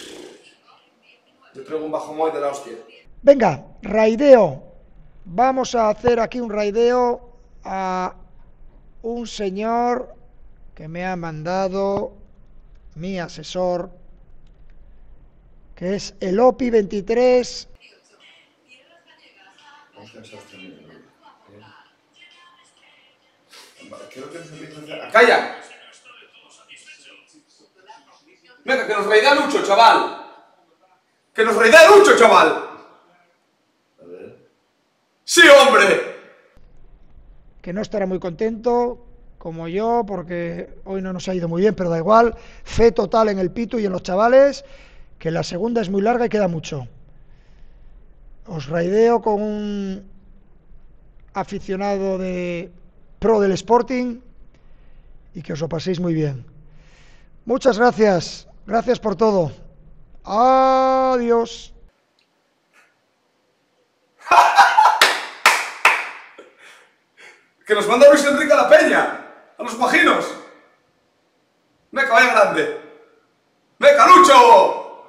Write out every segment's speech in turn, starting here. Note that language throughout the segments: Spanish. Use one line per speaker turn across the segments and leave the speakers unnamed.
Yo traigo un bajón hoy de la hostia.
Venga, raideo. Vamos a hacer aquí un raideo a un señor que me ha mandado mi asesor, que es el OPI23.
¡Calla! Venga, que nos raidea Lucho, chaval. ¡Que nos raidea Lucho, chaval!
A ver.
¡Sí, hombre!
Que no estará muy contento, como yo, porque hoy no nos ha ido muy bien, pero da igual. Fe total en el Pitu y en los chavales, que la segunda es muy larga y queda mucho. Os raideo con un aficionado pro del Sporting y que os lo paséis muy bien. Muchas gracias. Gracias por todo. Adiós.
Que nos manda Luis Enrique a la peña. A los guajinos. Meca, vaya grande. ¡Meca, Lucho!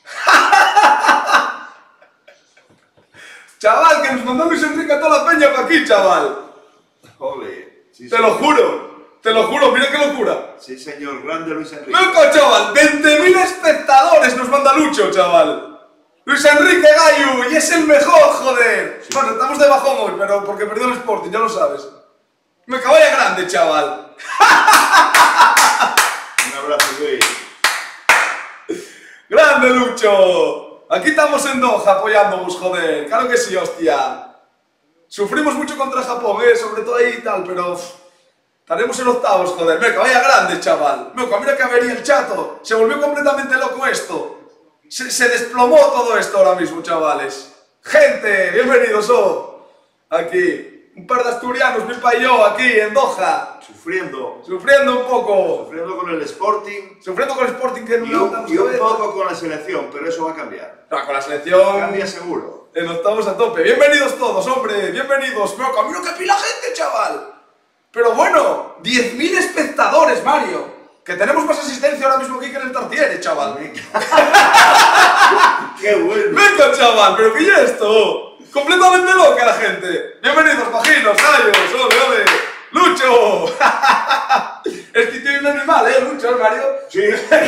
Chaval, que nos mandó Luis Enrique a toda la peña para aquí, chaval.
Ole. Sí,
Te lo juro, mira qué locura.
Sí, señor, grande Luis Enrique.
¡Meca, chaval! 20.000 espectadores nos manda Lucho, chaval. Luis Enrique Gallo, y es el mejor, joder. Sí. Bueno, estamos de bajón hoy, pero porque perdió el Sporting, ya lo sabes. Meca, vaya grande, chaval.
Un abrazo, Luis.
¡Grande, Lucho! Aquí estamos en Doha apoyándonos, joder. Claro que sí, hostia. Sufrimos mucho contra Japón, sobre todo ahí y tal, pero... estaremos en octavos, joder. Meca, vaya grande, chaval. Meca, mira que avería el chato. Se volvió completamente loco esto. Se desplomó todo esto ahora mismo, chavales. Gente, bienvenidos, aquí. Un par de asturianos, mi pa y yo, aquí en Doha.
Sufriendo
un poco.
Sufriendo con el Sporting.
Sufriendo con el Sporting que no levantamos
y un poco con la selección, pero eso va a cambiar.
No, con la selección...
Cambia seguro.
En octavos a tope. Bienvenidos todos, hombre. Bienvenidos. Pero camino que pila gente, chaval. Pero bueno, 10.000 espectadores, Mario. Que tenemos más asistencia ahora mismo aquí que en el Tartiere, chaval.
¡Qué bueno!
Venga, chaval, pero ¿qué es esto? Completamente loca la gente. Bienvenidos, bajinos, gallos, ole. ¡Lucho! Este tío es un animal, Lucho, ¿eh, Mario?
Sí.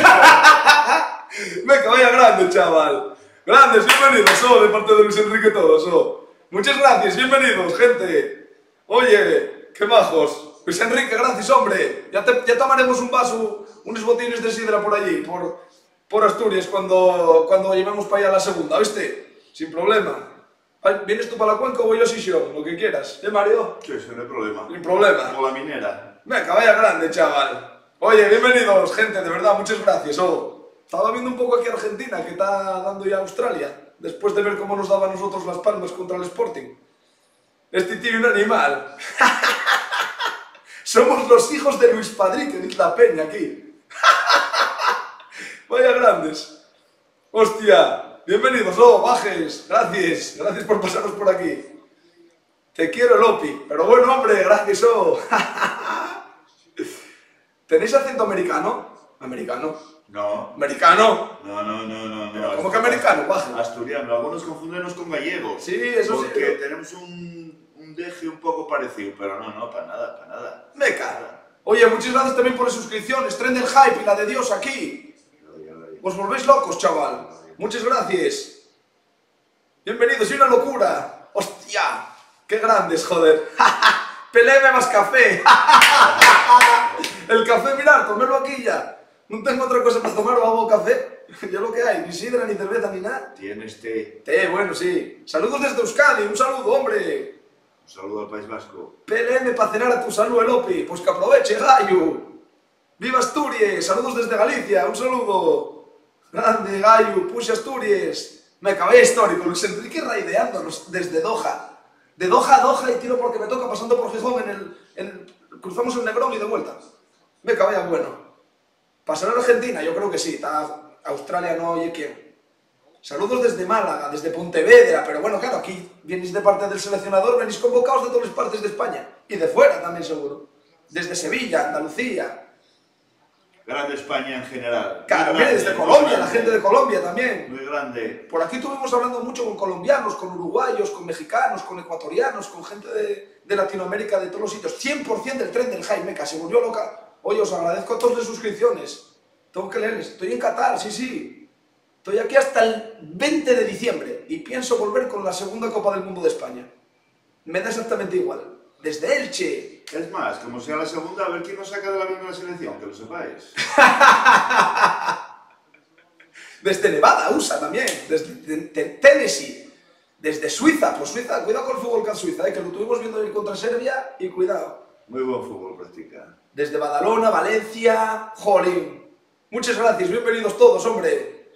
Venga, vaya grande, chaval. Grandes, bienvenidos, de parte de Luis Enrique todos, Muchas gracias, bienvenidos, gente. Oye, qué majos. Luis Enrique, gracias, hombre. Ya tomaremos un vaso, unos botines de sidra por allí, por Asturias, cuando llevemos para allá la segunda, ¿viste? Sin problema. ¿Vienes tú para la Cuenca o voy yo a Sisión? Lo que quieras. Mario?
Sí, eso no hay problema.
Sin problema.
Como la minera.
Venga, vaya grande, chaval. Oye, bienvenidos, gente, de verdad, muchas gracias, Estaba viendo un poco aquí Argentina, que está dando ya a Australia, después de ver cómo nos daba a nosotros las palmas contra el Sporting. Este tío es un animal. Somos los hijos de Luis Padrí, que dice la peña aquí. Vaya grandes. Hostia, bienvenidos, bajes. Gracias por pasaros por aquí. Te quiero, Lopi. Pero bueno, hombre, gracias, ¿Tenéis acento americano? ¿Americano?
No.
¿Americano?
No.
¿Cómo que americano? Baje.
Asturiano. Algunos confundenos con gallegos.
Sí, eso sí.
Porque tenemos un deje un poco parecido, pero no, para nada.
Meca. Oye, muchas gracias también por las suscripciones. Tren del hype y la de Dios aquí. Os volvéis locos, chaval. Muchas gracias. Bienvenidos, y una locura. Hostia, qué grandes, joder. Peleme más café. El café, mirad, tomedlo aquí ya. No tengo otra cosa para tomar, o hago café. Ya lo que hay, ni sidra, ni cerveza, ni nada.
Tienes té.
Té, bueno, sí. Saludos desde Euskadi, un saludo, hombre.
Un saludo al País Vasco.
PLM para cenar a tu salud, Elopi. Pues que aproveche, Gallo. ¡Viva Asturias! Saludos desde Galicia, un saludo. Grande, Gallo, puxa Asturias. Me acabé histórico, Luis Enrique raideándonos desde Doha. De Doha a Doha y tiro porque me toca pasando por Gijón cruzamos el Negrón y de vuelta. Me acabé bueno. ¿Pasará a Argentina? Yo creo que sí. Australia no oye quién. Saludos desde Málaga, desde Pontevedra, pero bueno, claro, aquí venís de parte del seleccionador, venís convocados de todas las partes de España. Y de fuera también seguro. Desde Sevilla, Andalucía.
Grande España en general.
Claro,
Muy
viene
grande,
desde
muy
Colombia, la
grande.
gente de Colombia también.
Muy grande.
Por aquí estuvimos hablando mucho con colombianos, con uruguayos, con mexicanos, con ecuatorianos, con gente de Latinoamérica, de todos los sitios. 100% del tren del Jaimeca, se volvió loca. Oye, os agradezco a todos de suscripciones. Tengo que leerles. Estoy en Qatar, sí, sí. Estoy aquí hasta el 20 de diciembre y pienso volver con la segunda Copa del Mundo de España. Me da exactamente igual. Desde Elche.
Es más, como sea la segunda, a ver quién nos saca del avión de la selección, que lo sepáis.
Desde Nevada, USA también. Desde Tennessee. Desde Suiza. Pues Suiza, cuidado con el fútbol con Suiza, que lo tuvimos viendo ir contra Serbia y cuidado.
Muy buen fútbol practica.
Desde Badalona, Valencia, jolín. Muchas gracias, bienvenidos todos, hombre.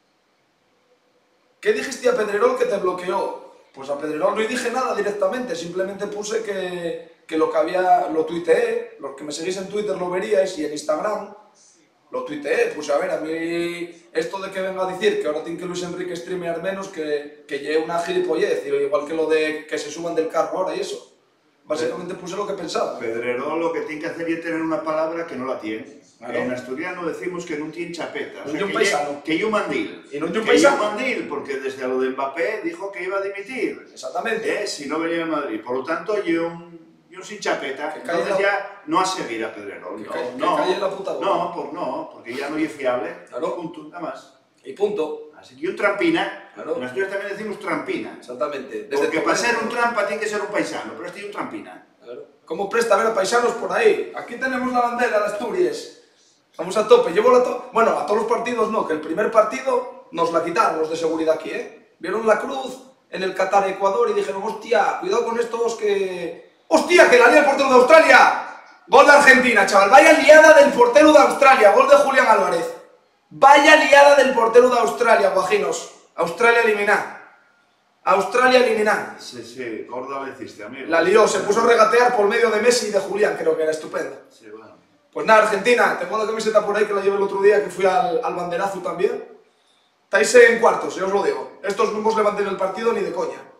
¿Qué dijiste a Pedrerol que te bloqueó? Pues a Pedrerol no dije nada directamente, simplemente puse que lo que había, lo tuiteé, los que me seguís en Twitter lo veríais y en Instagram, lo tuiteé, puse a ver, a mí esto de que venga a decir que ahora tiene que Luis Enrique streamear menos, que lleve una gilipollez, igual que lo de que se suban del carro ahora y eso. Básicamente puse lo que pensaba.
Pedrerol lo que tiene que hacer es tener una palabra que no la tiene.
Claro.
En asturiano decimos que no tiene chapeta.
No tiene un paisano.
Que yo mandil.
Y no tiene un
Que
paisano.
yo mandil, porque desde lo de Mbappé dijo que iba a dimitir.
Exactamente.
Si no venía a Madrid. Por lo tanto, yo sin chapeta.
Que calle
Entonces
la-
ya no a seguir a Pedrerol.
Que
No,
calle- que
no,
calle la puta boca.
no, porque ya no es fiable.
Claro.
Punto, nada más.
Y punto.
Así que un trampina.
Claro.
En Asturias también decimos trampina.
Exactamente.
Porque para ser un
Toledo.
trampa tiene que ser un paisano, pero este es un trampina.
Claro. ¿Cómo presta ver a paisanos por ahí? Aquí tenemos la bandera de Asturias. Vamos a tope. Llevo bueno, a todos los partidos no, que el primer partido nos la quitaron los de seguridad aquí, ¿eh? Vieron la cruz en el Qatar Ecuador y dijeron, hostia, cuidado con estos que... ¡Hostia, que la lía el portero de Australia! Gol de Argentina, chaval. Vaya liada del portero de Australia. Gol de Julián Álvarez. Vaya liada del portero de Australia, guajinos. Australia eliminada. Australia eliminada.
Sí, gorda la hiciste, amigo.
La lió, se puso a regatear por medio de Messi y de Julián, creo que era estupendo.
Sí, bueno.
Pues nada, Argentina, tengo la camiseta por ahí que la llevé el otro día, que fui al banderazo también. Estáis en cuartos, ya os lo digo. Estos no hemos levantado el partido ni de coña.